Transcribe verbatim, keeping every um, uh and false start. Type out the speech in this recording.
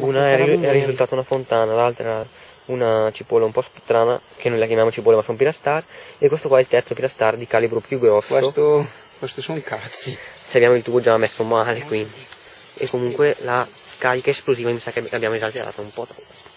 una è, è risultata una fontana, l'altra una cipolla un po' strana, che noi la chiamiamo cipolla ma sono pirastar, e questo qua è il terzo pirastar di calibro più grosso. Questo, questo sono i cazzi. Se abbiamo il tubo già messo male, quindi. E comunque la carica esplosiva mi sa che abbiamo esagerato un po' troppo.